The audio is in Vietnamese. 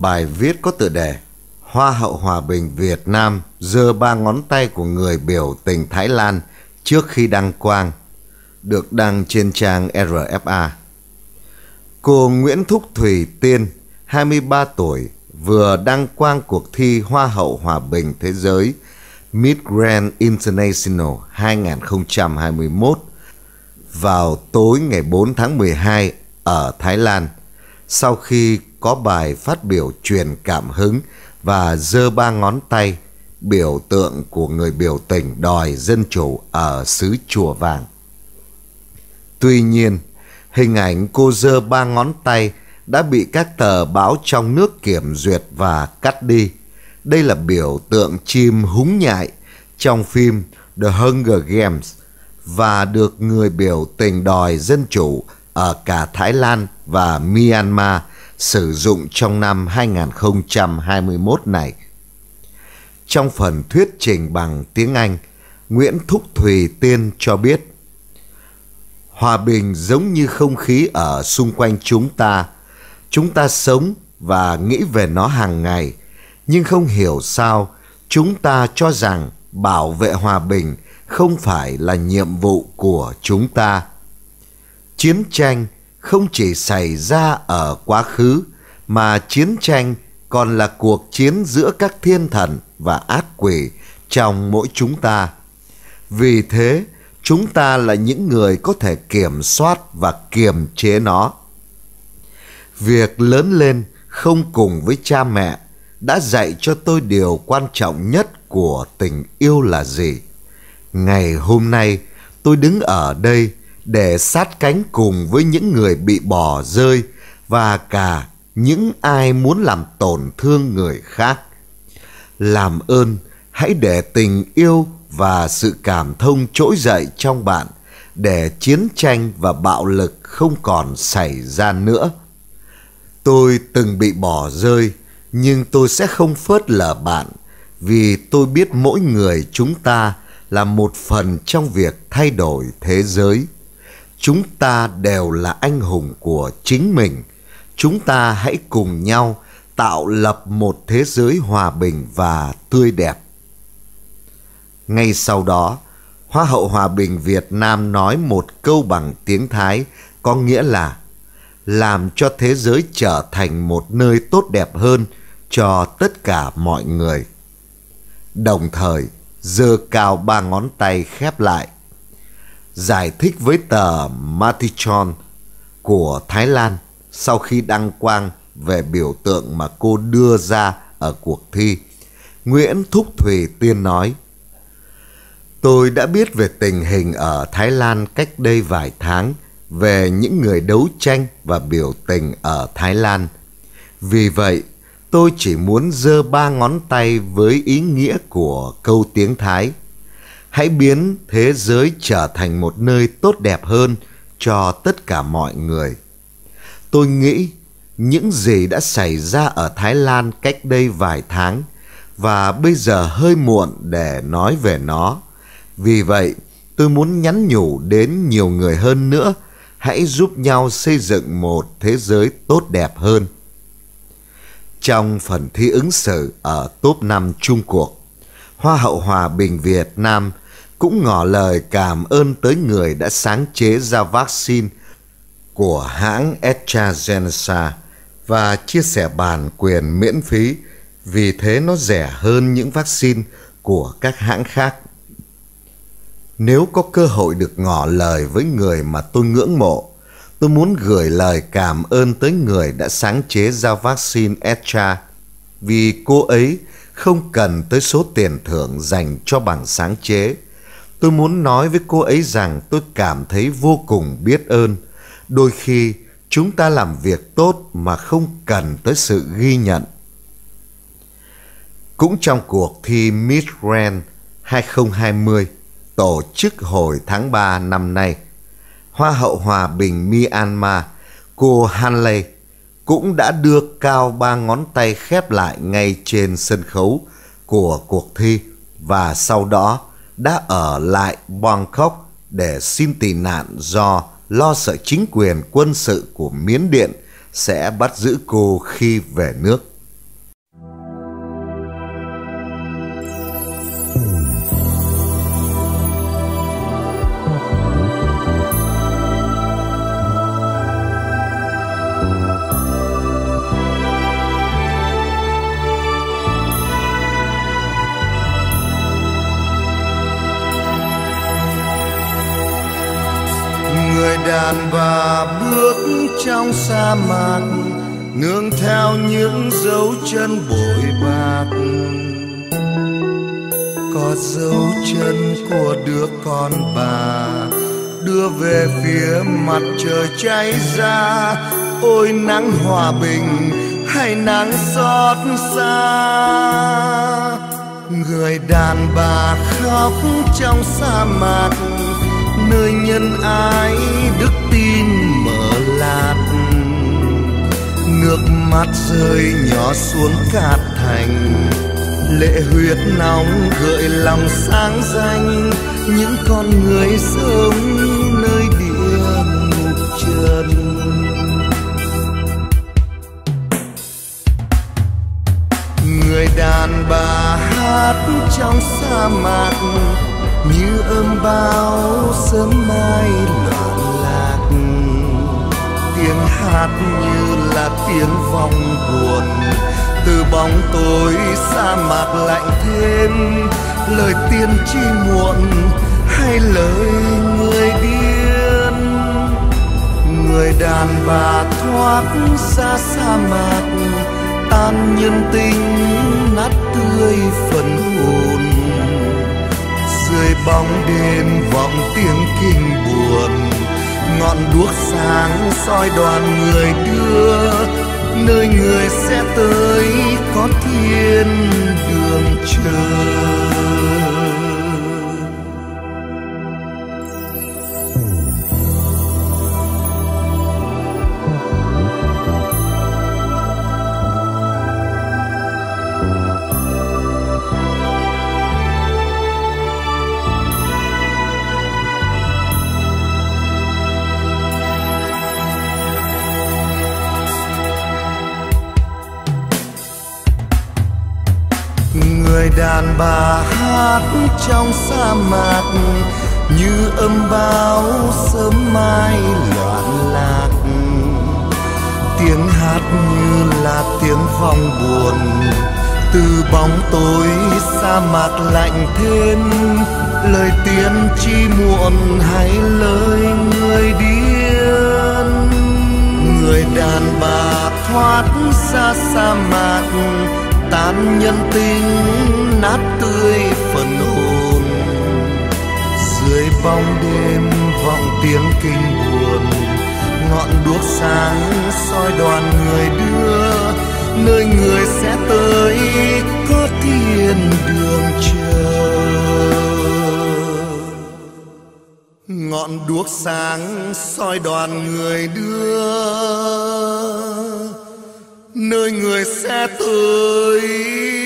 Bài viết có tựa đề Hoa hậu hòa bình Việt Nam giơ ba ngón tay của người biểu tình Thái Lan trước khi đăng quang, được đăng trên trang RFA. Cô Nguyễn Thúc Thùy Tiên, 23 tuổi, vừa đăng quang cuộc thi Hoa hậu hòa bình thế giới Miss Grand International 2021 vào tối ngày 4 tháng 12 ở Thái Lan, sau khi có bài phát biểu truyền cảm hứng và giơ ba ngón tay, biểu tượng của người biểu tình đòi dân chủ ở xứ Chùa Vàng. Tuy nhiên, hình ảnh cô giơ ba ngón tay đã bị các tờ báo trong nước kiểm duyệt và cắt đi. Đây là biểu tượng chim húng nhại trong phim The Hunger Games và được người biểu tình đòi dân chủ ở cả Thái Lan và Myanmar sử dụng trong năm 2021 này. Trong phần thuyết trình bằng tiếng Anh, Nguyễn Thúc Thùy Tiên cho biết: hòa bình giống như không khí ở xung quanh chúng ta. Chúng ta sống và nghĩ về nó hàng ngày, nhưng không hiểu sao chúng ta cho rằng bảo vệ hòa bình không phải là nhiệm vụ của chúng ta. Chiến tranh không chỉ xảy ra ở quá khứ, mà chiến tranh còn là cuộc chiến giữa các thiên thần và ác quỷ trong mỗi chúng ta. Vì thế, chúng ta là những người có thể kiểm soát và kiềm chế nó. Việc lớn lên không cùng với cha mẹ đã dạy cho tôi điều quan trọng nhất của tình yêu là gì. Ngày hôm nay, tôi đứng ở đây để sát cánh cùng với những người bị bỏ rơi và cả những ai muốn làm tổn thương người khác. Làm ơn, hãy để tình yêu và sự cảm thông trỗi dậy trong bạn để chiến tranh và bạo lực không còn xảy ra nữa. Tôi từng bị bỏ rơi, nhưng tôi sẽ không phớt lờ bạn, vì tôi biết mỗi người chúng ta là một phần trong việc thay đổi thế giới. Chúng ta đều là anh hùng của chính mình. Chúng ta hãy cùng nhau tạo lập một thế giới hòa bình và tươi đẹp. Ngay sau đó, Hoa hậu hòa bình Việt Nam nói một câu bằng tiếng Thái có nghĩa là làm cho thế giới trở thành một nơi tốt đẹp hơn cho tất cả mọi người. Đồng thời, giơ cao ba ngón tay khép lại. Giải thích với tờ Matichon của Thái Lan sau khi đăng quang về biểu tượng mà cô đưa ra ở cuộc thi, Nguyễn Thúc Thùy Tiên nói: tôi đã biết về tình hình ở Thái Lan cách đây vài tháng, về những người đấu tranh và biểu tình ở Thái Lan. Vì vậy, tôi chỉ muốn giơ ba ngón tay với ý nghĩa của câu tiếng Thái: hãy biến thế giới trở thành một nơi tốt đẹp hơn cho tất cả mọi người. Tôi nghĩ những gì đã xảy ra ở Thái Lan cách đây vài tháng và bây giờ hơi muộn để nói về nó. Vì vậy, tôi muốn nhắn nhủ đến nhiều người hơn nữa, hãy giúp nhau xây dựng một thế giới tốt đẹp hơn. Trong phần thi ứng xử ở top 5 chung cuộc, Hoa hậu hòa bình Việt Nam cũng ngỏ lời cảm ơn tới người đã sáng chế ra vaccine của hãng AstraZeneca và chia sẻ bản quyền miễn phí, vì thế nó rẻ hơn những vaccine của các hãng khác. Nếu có cơ hội được ngỏ lời với người mà tôi ngưỡng mộ, tôi muốn gửi lời cảm ơn tới người đã sáng chế ra vaccine Astra, vì cô ấy không cần tới số tiền thưởng dành cho bằng sáng chế. Tôi muốn nói với cô ấy rằng tôi cảm thấy vô cùng biết ơn. Đôi khi chúng ta làm việc tốt mà không cần tới sự ghi nhận. Cũng trong cuộc thi Miss Grand 2020 tổ chức hồi tháng 3 năm nay, Hoa hậu hòa bình Myanmar, cô Hanley, cũng đã đưa cao ba ngón tay khép lại ngay trên sân khấu của cuộc thi và sau đó đã ở lại Bangkok để xin tị nạn do lo sợ chính quyền quân sự của Miến Điện sẽ bắt giữ cô khi về nước. đàn bà bước trong sa mạc, nương theo những dấu chân bội bạc. Có dấu chân của đứa con bà đưa về phía mặt trời cháy ra. Ôi nắng hòa bình hay nắng xót xa, người đàn bà khóc trong sa mạc, nơi nhân ái đức tin mở lạt. Nước mắt rơi nhỏ xuống cát thành, lệ huyết nóng gợi lòng sáng danh. Những con người sống nơi địa ngục trần, người đàn bà hát trong sa mạc như âm bao sớm mai loạn lạc. Tiếng hát như là tiếng vong buồn, từ bóng tối sa mạc lạnh thêm. Lời tiên tri muộn hay lời người điên, người đàn bà thoát ra sa mạc, tan nhân tính nát tươi phần hồn. Dưới bóng đêm vọng tiếng kinh buồn, ngọn đuốc sáng soi đoàn người đưa. Nơi người sẽ tới có thiên đường chờ. Người đàn bà hát trong sa mạc như âm bao sớm mai loạn lạc. Tiếng hát như là tiếng vong buồn, từ bóng tối sa mạc lạnh thêm. Lời tiên tri muộn hay lời người điên, người đàn bà thoát ra sa mạc, tan nhân tính nát tươi phần hồn. Dưới bóng đêm vọng tiếng kinh buồn, ngọn đuốc sáng soi đoàn người đưa. Nơi người sẽ tới có thiên đường chờ. Ngọn đuốc sáng soi đoàn người đưa, nơi người sẽ tới